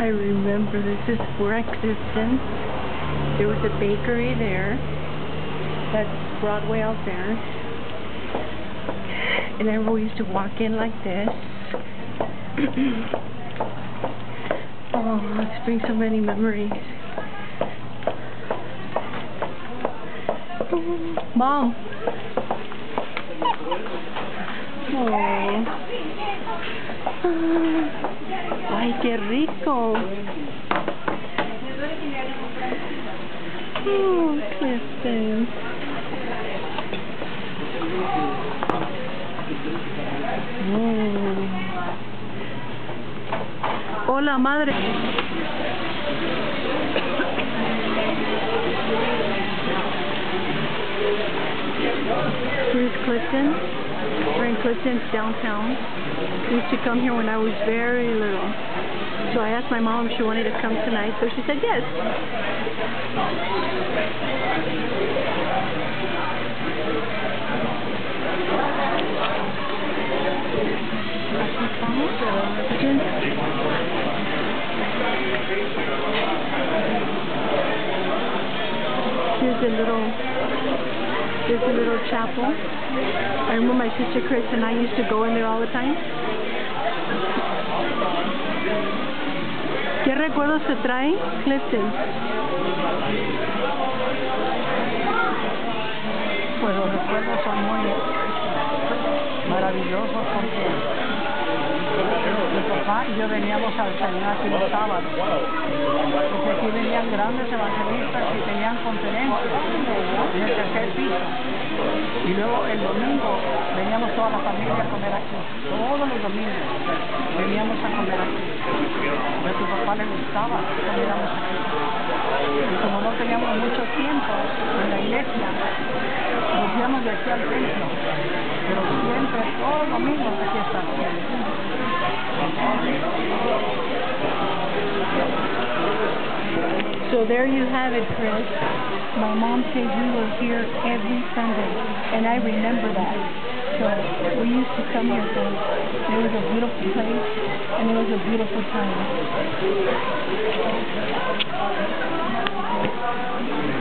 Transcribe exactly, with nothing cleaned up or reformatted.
remember this is where at Clifton. There was a bakery there. That's Broadway out there. And everyone used to walk in like this. Oh, this brings so many memories. Mom. Oh. Ay, qué rico. Oh, Clifton. Oh. Hola, madre. Here's Clifton. We're in Clifton, downtown. We used to come here when I was very little. So I asked my mom if she wanted to come tonight, so she said yes. Here's a little, here's a little chapel. I remember my sister Chris and I used to go in there all the time. ¿Qué recuerdos te trae, Clifton? Pues los recuerdos son muy maravillosos porque mi papá y yo veníamos al Señor aquí los sábados. Porque aquí venían grandes evangelistas y tenían conferencias en el tercer piso. Y luego el domingo veníamos toda la familia a comer aquí. Todos los domingos veníamos a comer aquí. A tu papá le gustaba que comiéramos aquí. Y como no teníamos mucho tiempo en la iglesia, nos íbamos de aquí al templo. Pero siempre, todos los domingos aquí está. So there you have it, Chris. My mom said we were here every Sunday, and I remember that. So we used to come here, so it was a beautiful place, and it was a beautiful time.